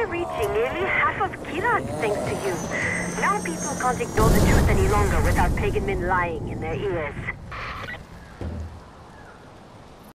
reaching nearly half of Kirat thanks to you. Now people can't ignore the truth any longer without pagan men lying in their ears.